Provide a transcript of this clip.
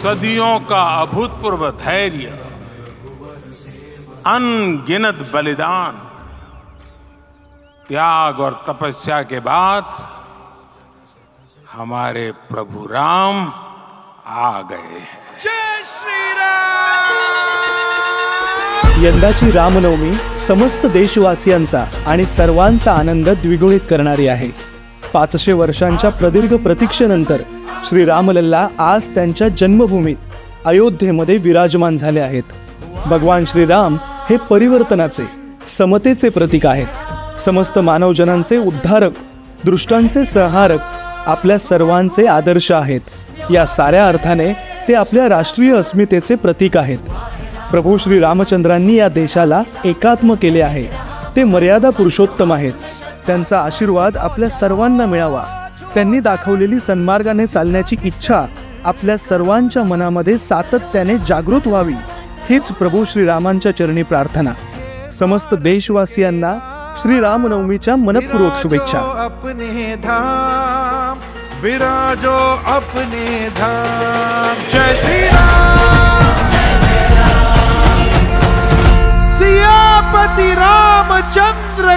सदियों का अभूतपूर्व धैर्य, अनगिनत बलिदान, त्याग और तपस्या के बाद हमारे प्रभु राम आ गए हैं। जय श्री राम। यंदाची रामनवमी समस्त देशवासियांचा आणि सर्वांचा आनंद द्विगुणित करणारी आहे। 500 वर्षांच्या प्रदीर्घ प्रतीक्षेनंतर श्री रामलल्ला आज त्यांच्या जन्मभूमीत अयोध्येमध्ये विराजमान झाले आहेत। भगवान श्रीराम हे परिवर्तनाचे, समतेचे प्रतीक आहेत। समस्त मानवजनांचे उद्धारक, दृष्टांचे संहारक, आपल्या सर्वांचे आदर्श आहेत। या साऱ्या अर्थाने ते आपल्या राष्ट्रीय अस्मितेचे प्रतीक आहेत। प्रभू श्री रामचंद्रांनी या देशाला एकात्म केले आहे। ते मर्यादा पुरुषोत्तम आहेत। त्यांचा आशीर्वाद आपल्या सर्वांना मिळावा, त्यांनी दाखवलेली सन्मार्गाने चालण्याची इच्छा आपल्या सर्वांच्या मनामध्ये सातत्याने जागृत व्हावी, हीच प्रभू श्रीरामांच्या चरणी प्रार्थना। समस्त देशवासियांना श्री रामनवमीच्या मनपूर्वक शुभेच्छा। अपने धाम विराजो, अपने धाम। जय श्री राम। सियापति रामचंद्र